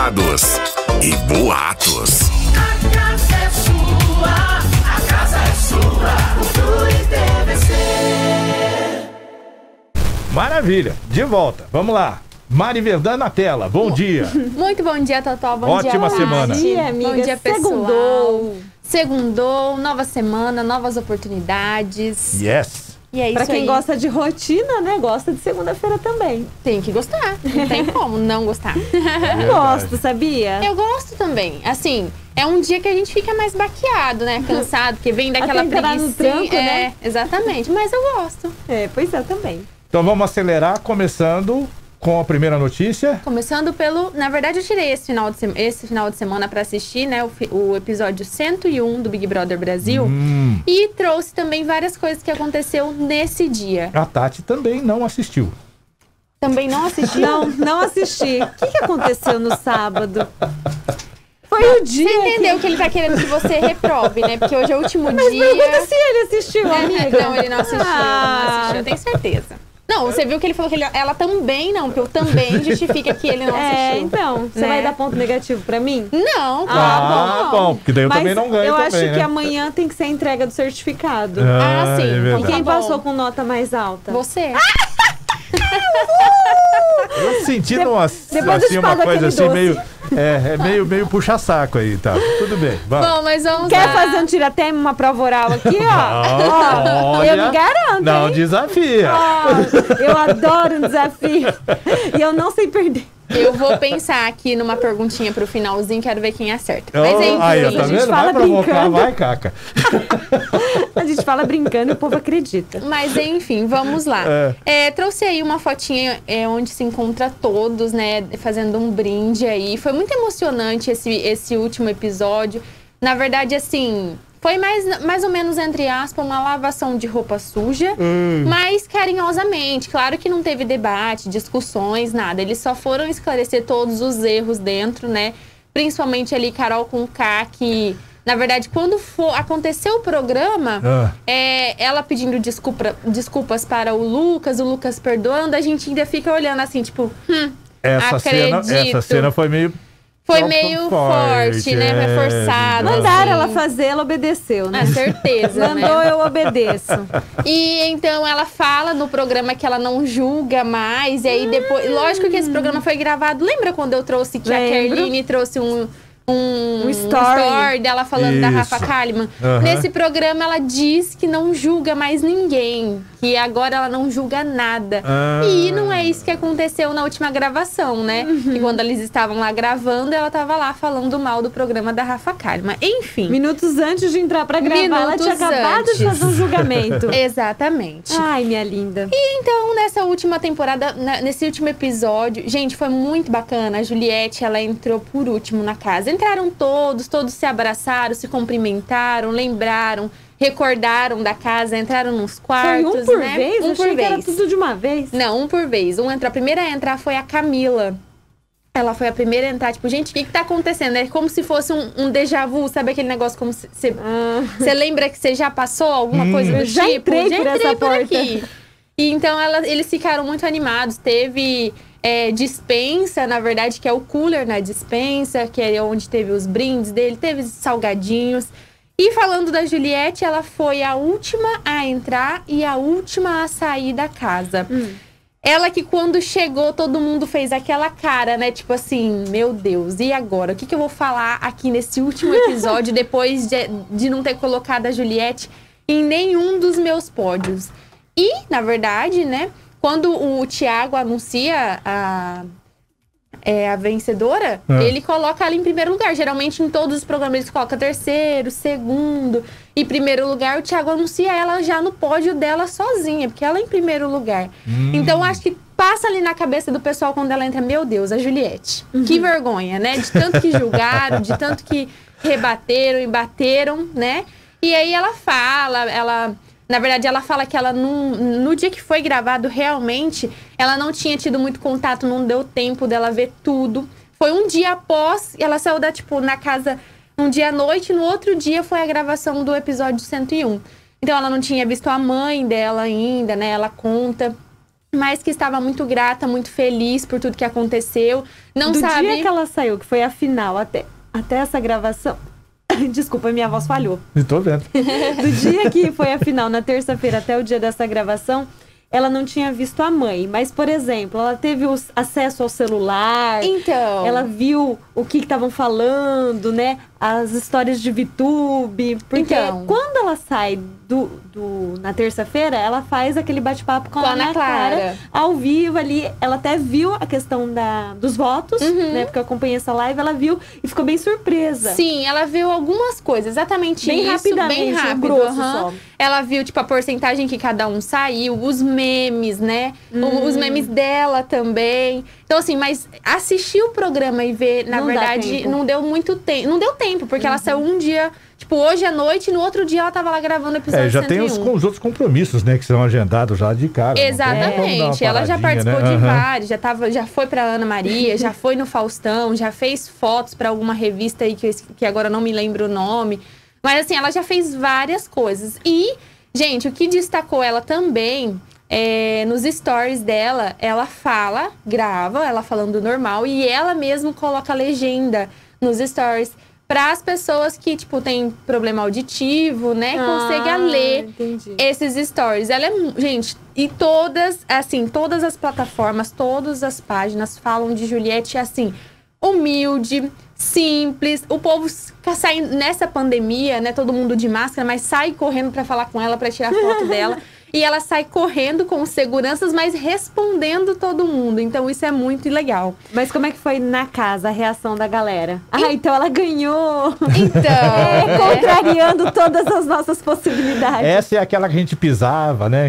babados e boatos. A casa é sua, a casa é sua, Cultura e TVC. Maravilha, de volta, vamos lá. Mari Verdã na tela, bom dia. Muito bom dia, Totó, bom dia, Ótima semana. Bom dia, amiga. Bom dia, pessoal. Segundou. Segundou, nova semana, novas oportunidades. Yes. E é isso Pra quem aí. gosta de rotina, né? Gosta de segunda-feira também. Tem que gostar, não tem como não gostar. Eu gosto, sabia? Eu gosto também, assim, é um dia que a gente fica mais baqueado, né, cansado, porque vem daquela Até entrar no preguiça. tranco, né? Exatamente, mas eu gosto. Pois é, também. Então vamos acelerar, começando com a primeira notícia. Começando pelo... Na verdade, eu tirei esse final de semana pra assistir, né? O episódio 101 do Big Brother Brasil. E trouxe também várias coisas que aconteceu nesse dia. A Tati também não assistiu. Também não assistiu? Não assisti. O que aconteceu no sábado? Foi o dia. Você entendeu que ele tá querendo que você reprove, né? Porque hoje é o último Mas dia. pergunta se ele assistiu, amiga. Não, ele não assistiu. Não assistiu, eu tenho certeza. Não, você viu que ele falou que ela também não, porque eu também justifica que ele não assistiu. Então, você né? vai dar ponto negativo pra mim? Não, Bom, porque daí eu Mas também não ganho eu também, acho né? que amanhã tem que ser a entrega do certificado. Ah, sim. é Então verdade. E quem tá bom. passou com nota mais alta? Você. Eu senti uma pago coisa aquele assim, doce. meio puxa-saco aí, tá? Tudo bem, vamos. Bom, mas vamos Quer lá. fazer um tiratema, uma prova oral aqui, ó? Olha, Eu me garanto, não hein? desafia. Ó, eu adoro um desafio. E eu não sei perder. Eu vou pensar aqui numa perguntinha pro finalzinho, quero ver quem acerta. Mas enfim, Aí, ó, tá a gente vendo? fala Vai provocar, brincando. vai, Caca. A gente fala brincando e o povo acredita. mas enfim, vamos lá. Trouxe aí uma fotinha onde se encontra todos, né, fazendo um brinde aí. Foi muito emocionante esse último episódio. Na verdade, assim, foi mais ou menos, entre aspas, uma lavação de roupa suja, mas carinhosamente. Claro que não teve debate, discussões, nada. Eles só foram esclarecer todos os erros dentro, né? Principalmente ali Carol com K, que... Na verdade, quando aconteceu o programa, ela pedindo desculpas para o Lucas perdoando, a gente ainda fica olhando assim, tipo, Essa cena foi meio... Foi meio forte, né? Foi forçado. Mandaram assim. ela fazer, ela obedeceu, né? Ah, certeza, Mandou, né? eu obedeço. E então ela fala no programa que ela não julga mais. E aí depois... Lógico que esse programa foi gravado. Lembra quando eu trouxe que Lembro. a Kerline trouxe um story dela falando da Rafa Isso. Kalimann? Aham. Nesse programa ela diz que não julga mais ninguém. Que agora ela não julga nada. E não é isso que aconteceu na última gravação, né? Que quando eles estavam lá gravando, ela tava lá falando mal do programa da Rafa Kalimann. Enfim. Minutos antes de entrar pra gravar, ela tinha Minutos acabado de antes. fazer um julgamento. Exatamente. Ai, minha linda. Então, nessa última temporada, nesse último episódio, gente, foi muito bacana. A Juliette, ela entrou por último na casa. Entraram todos se abraçaram, se cumprimentaram, lembraram, recordaram da casa, entraram nos quartos, Foi um por né? vez? Um Achei por que era vez. tudo de uma vez. Não, um por vez. A primeira a entrar foi a Camila. Ela foi a primeira a entrar, tipo, gente, o que tá acontecendo? É como se fosse um déjà vu, sabe aquele negócio como se você lembra que você já passou alguma coisa do Eu já tipo? entrei por essa porta. aqui. E então eles ficaram muito animados. Teve dispensa, na verdade, que é o cooler na dispensa, que é onde teve os brindes dele, teve salgadinhos. E falando da Juliette, ela foi a última a entrar e a última a sair da casa. Ela que quando chegou, todo mundo fez aquela cara, né? Tipo assim, meu Deus, e agora? O que eu vou falar aqui nesse último episódio, depois de não ter colocado a Juliette em nenhum dos meus pódios? E, na verdade, né, quando o Thiago anuncia a vencedora, ele coloca ela em primeiro lugar. Geralmente, em todos os programas, eles colocam terceiro, segundo. Em primeiro lugar, o Thiago anuncia ela já no pódio dela sozinha, porque ela é em primeiro lugar. Então, acho que passa ali na cabeça do pessoal quando ela entra, meu Deus, a Juliette. Que vergonha, né? De tanto que julgaram, de tanto que rebateram e bateram, né? E aí ela fala, na verdade, ela fala que ela no dia que foi gravado, realmente, ela não tinha tido muito contato, não deu tempo dela ver tudo. Foi um dia após, ela saiu na casa um dia à noite, no outro dia foi a gravação do episódio 101. Então, ela não tinha visto a mãe dela ainda, né? Ela conta. mas que estava muito grata, muito feliz por tudo que aconteceu. Não Do sabe... dia que ela saiu, que foi a final, até essa gravação... Desculpa, minha voz falhou. Tô vendo. Do dia que foi a final, na terça-feira, até o dia dessa gravação, ela não tinha visto a mãe. Mas, por exemplo, ela teve acesso ao celular. Então... Ela viu o que estavam falando, né? As histórias de VTube. Porque quando ela sai na terça-feira, ela faz aquele bate-papo com a Ana Clara. Ao vivo ali. Ela até viu a questão dos votos, né? Porque eu acompanhei essa live, ela viu e ficou bem surpresa. Sim, ela viu algumas coisas, exatamente bem isso. Rapidamente, bem rápido. Grosso só. Ela viu, tipo, a porcentagem que cada um saiu, os memes, né? Os memes dela também. Então, assim, mas assistir o programa e ver, na verdade, não deu muito tempo. Não deu tempo, porque ela saiu um dia, tipo, hoje à noite, e no outro dia ela tava lá gravando o episódio Já 101. tem os outros compromissos, né, que são agendados já de cara. Exatamente. Ela já participou de vários, já foi pra Ana Maria, já foi no Faustão, já fez fotos pra alguma revista aí que agora não me lembro o nome. Mas assim, ela já fez várias coisas. E, gente, o que destacou ela também... nos stories dela, ela grava ela falando normal e ela mesma coloca a legenda nos stories para as pessoas que, tipo, tem problema auditivo, né? Consiga ler esses stories. Ela gente, e todas as plataformas, todas as páginas falam de Juliette, assim, humilde, simples. O povo sai nessa pandemia, né? Todo mundo de máscara, mas sai correndo para falar com ela, para tirar foto dela. E ela sai correndo com os seguranças, mas respondendo todo mundo. Então, isso é muito legal. Mas como é que foi na casa a reação da galera? Então ela ganhou! Então... contrariando todas as nossas possibilidades. Essa é aquela que a gente pisava, né?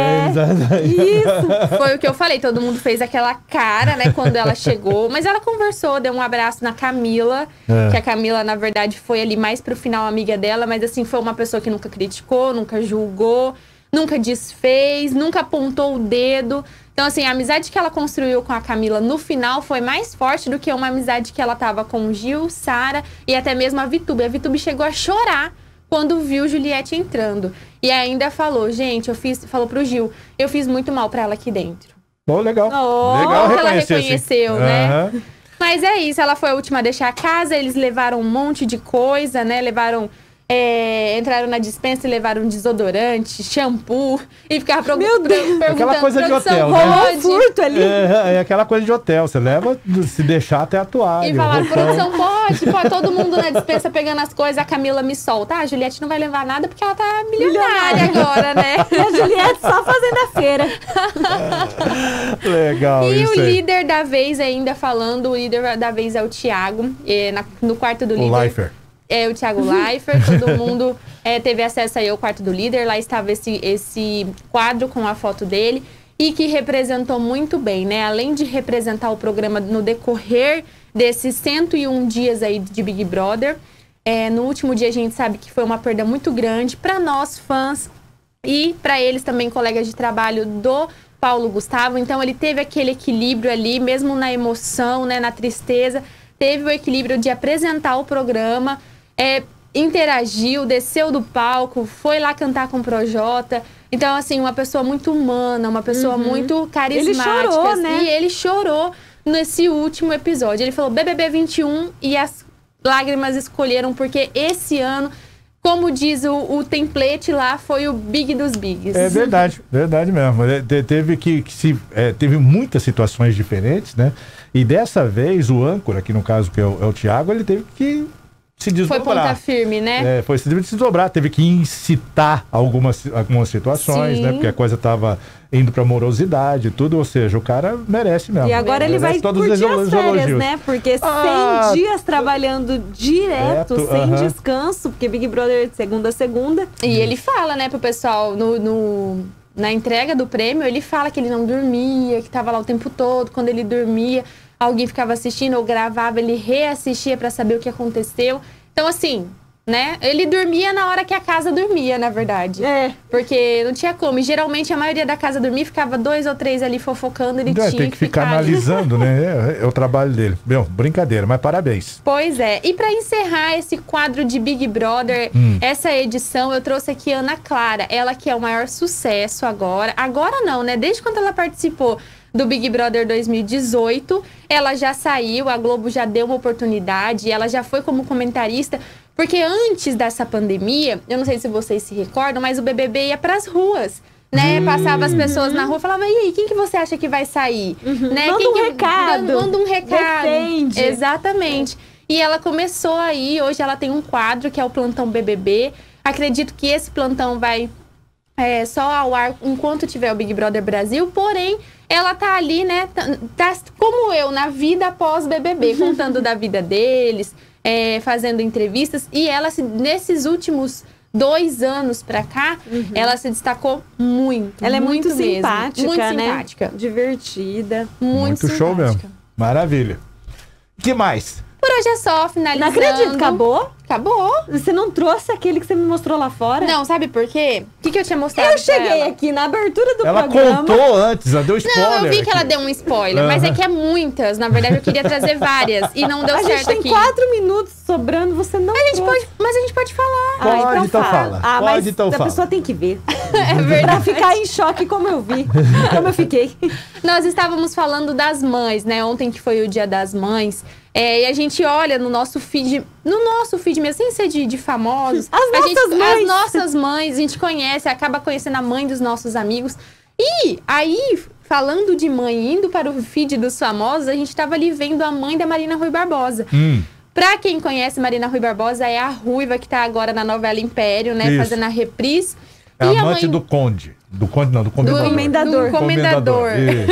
Isso! Foi o que eu falei. Todo mundo fez aquela cara, né? Quando ela chegou. Mas ela conversou, deu um abraço na Camila. Que a Camila, na verdade, foi ali mais pro final amiga dela. Mas, assim, foi uma pessoa que nunca criticou, nunca julgou. Nunca desfez, nunca apontou o dedo. Então, assim, a amizade que ela construiu com a Camila no final foi mais forte do que uma amizade que ela tava com o Gil, Sara e até mesmo a VTube. A VTube chegou a chorar quando viu Juliette entrando. E ainda falou, gente, falou pro Gil, eu fiz muito mal pra ela aqui dentro. Legal. Legal que ela reconheceu, né? Mas é isso, ela foi a última a deixar a casa, eles levaram um monte de coisa, né? Entraram na despensa e levaram desodorante, shampoo e ficavam perguntando aquela coisa de hotel, né? Furto ali. É aquela coisa de hotel, você leva, se deixar até a toalha. E falaram, produção, pode, todo mundo na despensa pegando as coisas, a Camila me solta. A Juliette não vai levar nada porque ela tá milionária agora, né? E a Juliette só fazendo a feira. Legal, e isso o aí. líder da vez ainda falando, o líder da vez é o Thiago, no quarto do líder. O Leifert. O Thiago Leifert, todo mundo teve acesso aí ao quarto do líder. Lá estava esse quadro com a foto dele e que representou muito bem, né? Além de representar o programa no decorrer desses 101 dias aí de Big Brother, no último dia a gente sabe que foi uma perda muito grande para nós fãs e para eles também, colegas de trabalho do Paulo Gustavo. Então ele teve aquele equilíbrio ali, mesmo na emoção, né, na tristeza, teve o equilíbrio de apresentar o programa, interagiu, desceu do palco, foi lá cantar com o Projota. Então, assim, uma pessoa muito humana, uma pessoa muito carismática. Ele chorou, né? E ele chorou nesse último episódio. Ele falou BBB 21 e as lágrimas escolheram, porque esse ano, como diz o template lá, foi o Big dos Bigs. É verdade mesmo. Teve muitas situações diferentes, né? E dessa vez, o âncora, que no caso que é o Thiago, ele teve que se desdobrar. Foi ponta firme, né? Teve que se desdobrar, teve que incitar algumas situações, né? Porque a coisa tava indo pra morosidade e tudo, ou seja, o cara merece mesmo. E agora ele vai curtir as férias, né? Porque 100 dias trabalhando direto, sem descanso, porque Big Brother de segunda a segunda. E ele fala, né, pro pessoal, na entrega do prêmio, ele fala que ele não dormia, que tava lá o tempo todo, quando ele dormia, alguém ficava assistindo ou gravava, ele reassistia pra saber o que aconteceu. Então, assim, né? Ele dormia na hora que a casa dormia, na verdade. Porque não tinha como. E geralmente a maioria da casa dormia, ficava 2 ou 3 ali fofocando, ele tinha tem que ficar analisando, né? É o trabalho dele. Bom, brincadeira, mas parabéns. Pois é. E pra encerrar esse quadro de Big Brother, essa edição, eu trouxe aqui a Ana Clara. Ela que é o maior sucesso agora. Agora não, né? Desde quando ela participou do Big Brother 2018, ela já saiu, a Globo já deu uma oportunidade, ela já foi como comentarista. Porque antes dessa pandemia, eu não sei se vocês se recordam, mas o BBB ia pras ruas, né? Passava as pessoas na rua e falava, e aí, quem que você acha que vai sair? Né? Manda um recado. Manda um recado. Defende. Exatamente. E ela começou aí, hoje ela tem um quadro que é o Plantão BBB. Acredito que esse plantão vai só ao ar enquanto tiver o Big Brother Brasil, porém, ela tá ali, né? Tá como eu, na vida após BBB, contando da vida deles, fazendo entrevistas. E ela, nesses últimos 2 anos pra cá, ela se destacou muito. Ela é muito mesmo. simpática, muito né? simpática. Divertida. Muito simpática. Show mesmo. Maravilha. O que mais? Por hoje é só, finalizando. Não acredito, acabou? Acabou. Você não trouxe aquele que você me mostrou lá fora? Não, sabe por quê? O que eu tinha mostrado Eu cheguei pra ela? aqui na abertura do Ela programa. contou antes, ela deu spoiler. Não, eu vi que ela aqui. deu um spoiler, mas é que é muitas. Na verdade, eu queria trazer várias e não deu A certo gente tem aqui. 4 minutos sobrando, você não trouxe. Mas a gente pode falar. Pode, então fala. Mas Pode, então a fala. pessoa tem que ver. É verdade. Pra ficar em choque como eu vi. Como eu fiquei. Nós estávamos falando das mães, né? Ontem que foi o Dia das Mães. E a gente olha no nosso feed mesmo, sem ser de famosos. As nossas mães, a gente conhece, acaba conhecendo a mãe dos nossos amigos. E aí, falando de mãe, indo para o feed dos famosos, a gente estava ali vendo a mãe da Marina Rui Barbosa. Pra quem conhece, Marina Rui Barbosa é a ruiva que tá agora na novela Império, né? Isso. Fazendo a reprise. É e amante do conde. Do conde não, do comendador. Do comendador.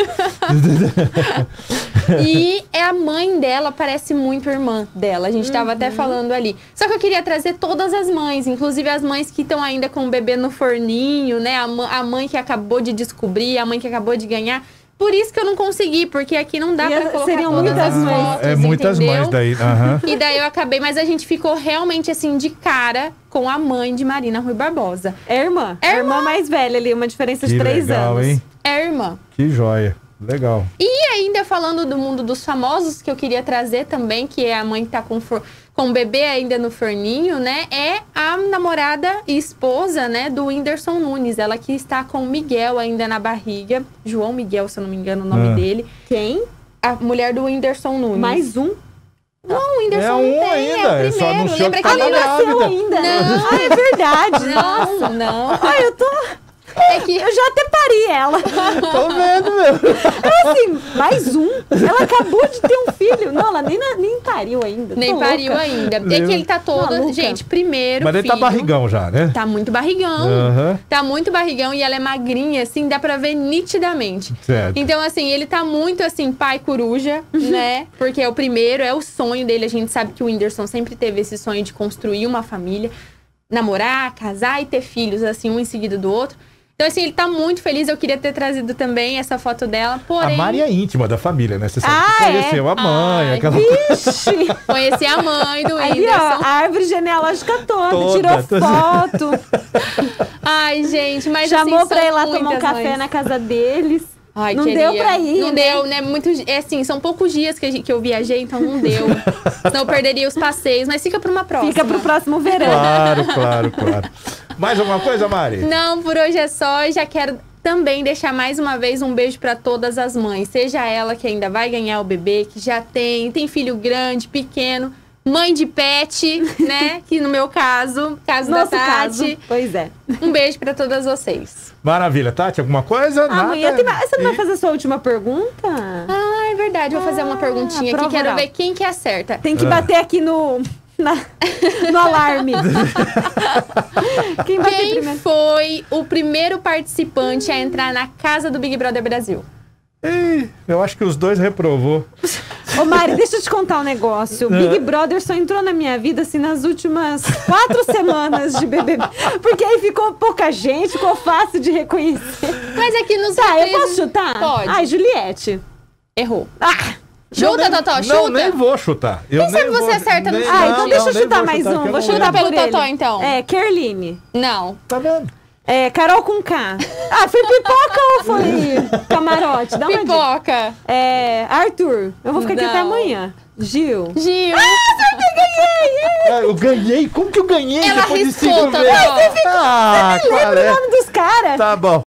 E a mãe dela parece muito irmã dela. A gente tava até falando ali. Só que eu queria trazer todas as mães, inclusive as mães que estão ainda com o bebê no forninho, né? A mãe que acabou de descobrir, a mãe que acabou de ganhar. Por isso que eu não consegui, porque aqui não dá pra colocar seriam todas muitas as mães. fotos, É muitas entendeu? mães daí. E daí eu acabei, mas a gente ficou realmente assim de cara com a mãe de Marina Rui Barbosa. É irmã. É a irmã mais velha ali, uma diferença de 3 legal, anos. Hein? É irmã. Que joia. Legal. E ainda falando do mundo dos famosos, que eu queria trazer também, que é a mãe que tá com o bebê ainda no forninho, né? É a namorada e esposa, né, do Whindersson Nunes. Ela que está com o Miguel ainda na barriga. João Miguel, se eu não me engano o nome dele. Quem? A mulher do Whindersson Nunes. Mais um? Não, o Whindersson É não um tem, ainda, é o é só primeiro. anunciou Lembra que que tá ele grávida. Nasceu ainda. Não. Ah, é verdade. Nossa. Não. Ai, eu tô... É que Eu já até pari ela. Tô vendo, meu. Assim, mais um. Ela acabou de ter um filho. Não, ela nem pariu ainda. nem Tô pariu louca. ainda. É que ele tá todo... Maluca. Gente, primeiro Mas ele filho... tá barrigão já, né? Tá muito barrigão. Aham. Tá muito barrigão e ela é magrinha, assim, dá pra ver nitidamente. Certo. Então, assim, ele tá muito, assim, pai coruja, né? Porque é o primeiro, é o sonho dele. A gente sabe que o Whindersson sempre teve esse sonho de construir uma família, namorar, casar e ter filhos, assim, um em seguida do outro. Então, assim, ele tá muito feliz. Eu queria ter trazido também essa foto dela, porém... A Mari é íntima da família, né? Você sabe que Ah, conheceu a mãe, Ai, aquela Ixi. Conheci a mãe do Aí, ó, Whindersson. a árvore genealógica toda. Toda. Tirou foto. Ai, gente, mas Chamou assim, pra são ir lá tomar um muitas café mães. na casa deles. Ai, Não queria. deu pra ir, Não né? deu, né? Muito, assim, são poucos dias que eu viajei, então não deu. Senão eu perderia os passeios, mas fica pra uma próxima. Fica pro próximo verão. Claro. Mais alguma coisa, Mari? Não, por hoje é só. Eu já quero também deixar mais uma vez um beijo pra todas as mães. Seja ela que ainda vai ganhar o bebê, que já tem filho grande, pequeno, mãe de pet, né? Que no meu caso da Nosso Tati. caso. Pois é. Um beijo pra todas vocês. Maravilha. Tati, alguma coisa? Amanhã tem mais. Você não vai fazer a sua última pergunta? Ah, é verdade. Vou fazer uma perguntinha aqui. prova Quero oral. ver quem que acerta. Tem que bater aqui no alarme. Quem bater Quem primeiro? foi o primeiro participante a entrar na casa do Big Brother Brasil? Ih, eu acho que os dois reprovou. Ô, Mari, deixa eu te contar um negócio. O Big Brother só entrou na minha vida, assim, nas últimas 4 semanas de BBB. Porque aí ficou pouca gente, ficou fácil de reconhecer. Mas aqui nos Tá, eu reprise- posso chutar? Pode. Ai, Juliette. Errou. Ah, Chuta, Totó, chuta. Não, nem vou chutar. Quem sabe você acerta no chute? Então deixa eu chutar mais um. Vou chutar pelo Totó, então. Kerline. Não. Tá vendo? Carol com K. Foi pipoca ou foi camarote? Dá uma pipoca. Arthur. Eu vou ficar aqui até amanhã. Gil. Ganhei! Eu ganhei? Como que eu ganhei? Ela depois de riscou, 5 vezes? Lembra o nome dos caras? Tá bom.